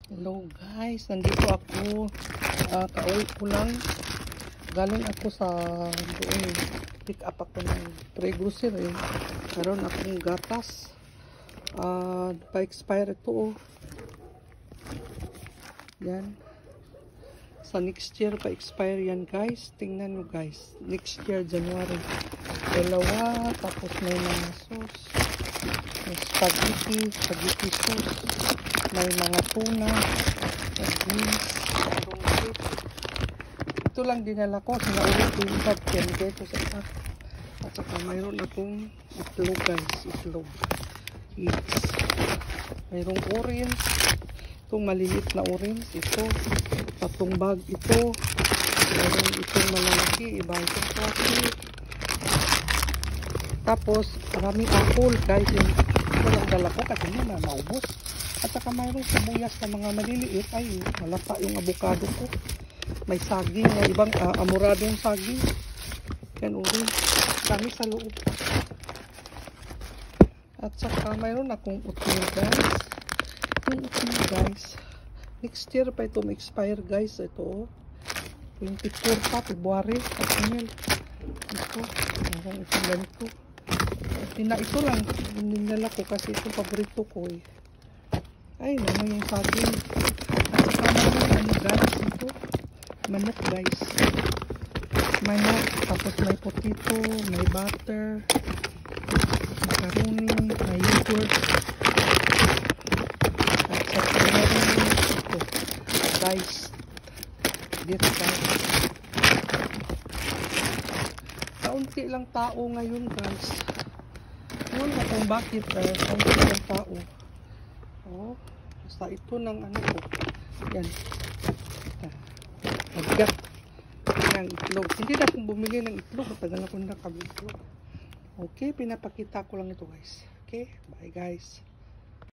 Hello guys, nandito ako. Kauwi ko lang. Galing ako sa doon. Pick up ako ng pre-grocery. Karoon akong gatas. Pa-expire ito. Yan. Sa next year pa-expire yan guys. Tingnan nyo guys. Next year, January. Dalawa. Tapos may mga sauce. May spaghetti sauce. May mga tuna, beans, ito lang dinala ko. Sinaulit ko yung bag dito sa isa. At saka mayroon akong itlog guys. Itlog. Eggs. Mayroong orange. Itong maliliit na orange. Ito. Tatong bag ito. Mayroon itong malalaki. Iba itong klase. Tapos maraming apple guys. Ito lang dala ko kasi hindi na maubos. At saka mayroong sabuyas na mga maliliit. Ay, malata yung avocado ko. May saging, may ibang amuradong saging. Yan ulit. Kami sa loob. At saka mayroon akong util guys. Yung util guys. Next year pa ito ma-expire guys. Ito 24 pa, February. At yun. Ito. Mayroon itong ganito. Ito lang. Ninala ko kasi ito paborito ko eh. Ay, naman yung saging. At saka naman, ano guys, ito. Manok guys. Manok, tapos may potato, may butter, macaroni, may yogurt. At saka naman, ito. Guys. Dito guys. Kaunti lang tao ngayon guys. Yun na kung bakit kaunti lang tao. Oh, basta ito ng ano ko. Yan. Maggat. Ng itlog. Hindi na akong bumili ng itlog. Matagal na akong nakabili itlog. Okay, pinapakita ko lang ito guys. Okay, bye guys.